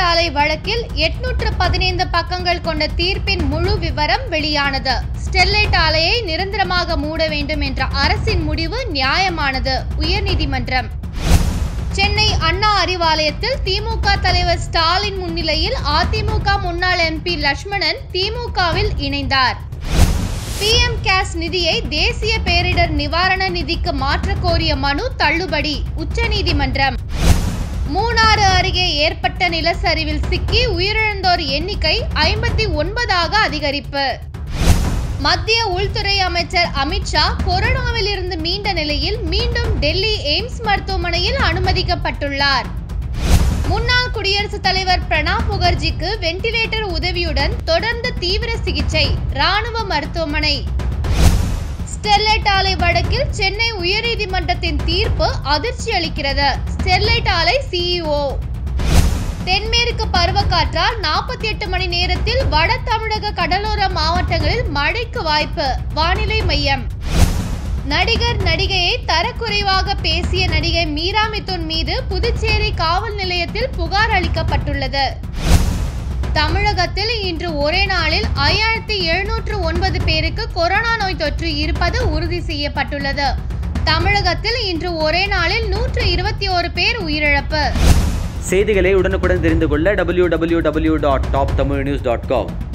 ஆலை வழக்கில் 815 பக்கங்கள் கொண்ட தீர்ப்பின் முழு விவரம் வெளியானது. ஸ்டெர்லைட் ஆலையை நிரந்தரமாக மூட வேண்டும் என்ற அரசின் முடிவு நியாயமானது. உயர்நீதிமன்றம். சென்னை அண்ணா அறிவாலயத்தில் திமுக தலைவர் ஸ்டாலின் முன்னிலையில் அதிமுக முன்னாள் MP லட்சுமணன் திமுகவில் இணைந்தார். PM கேர்ஸ் நிதியை தேசிய பேரிடர் நிவாரண நிதிக்கு மாற்ற கோரிய மனு தள்ளுபடி. உச்சநீதிமன்றம். மூணாறு அருகே ஏற்பட்ட நிலச்சரிவில் சிக்கி உயிரிழந்தோர் எண்ணிக்கை 59ஆக அதிகரிப்பு. மத்திய உள்துறை அமைச்சர் அமித்ஷா கொரோனாவில் இருந்து மீண்ட நிலையில் மீண்டும் டெல்லி எய்ம்ஸ் மருத்துவமனையில் அனுமதிக்கப்பட்டுள்ளார். முன்னாள் குடியரசுத் தலைவர் பிரணாப் முகர்ஜிக்கு வெண்டிலேட்டர் உதவியுடன் தொடர்ந்து தீவிர சிகிச்சை. ராணுவ மருத்துவமனை. ஸ்டெர்லைட் ஆலை வழக்கில் சென்னை உயர்நீதிமன்றத்தின் தீர்ப்பு அதிர்ச்சி அளிக்கிறது. ஸ்டெர்லைட் ஆலை CEO. தென்மேற்கு பருவக்காற்றால் 48 மணி நேரத்தில் வட தமிழக கடலோர மாவட்டங்களில் மழைக்கு வாய்ப்பு. வானிலை மையம். நடிகர் நடிகையை தரக்குறைவாக பேசிய நடிகை மீரா மிதுன் மீது புதுச்சேரி காவல் நிலையத்தில் புகார் அளிக்கப்பட்டுள்ளது. தமிழகத்தில் இன்று ஒரே நாளில் 5709 பேருக்கு கொரோனா நோய் தொற்று இருப்பது உறுதி செய்யப்பட்டுள்ளது. தமிழகத்தில் இன்று ஒரே நாளில் 121 பேர் உயிரிழப்பு. செய்திகளை உடனுக்குடன் தெரிந்து கொள்ள www.toptamilnews.com